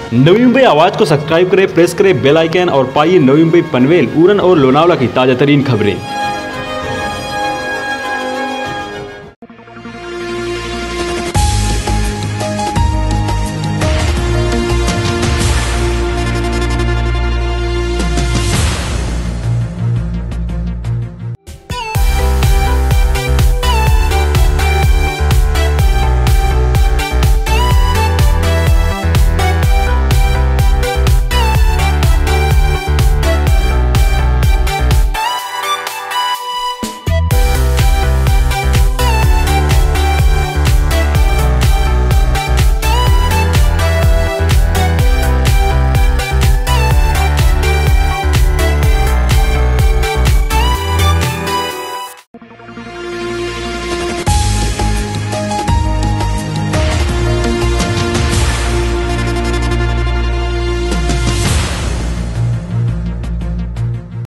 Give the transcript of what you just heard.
नवी मुंबई आवाज़ को सब्सक्राइब करें, प्रेस करें बेल आइकन और पाइए नवी मुंबई पनवेल, उरण और लोनावला की ताज़ा तरीन खबरें।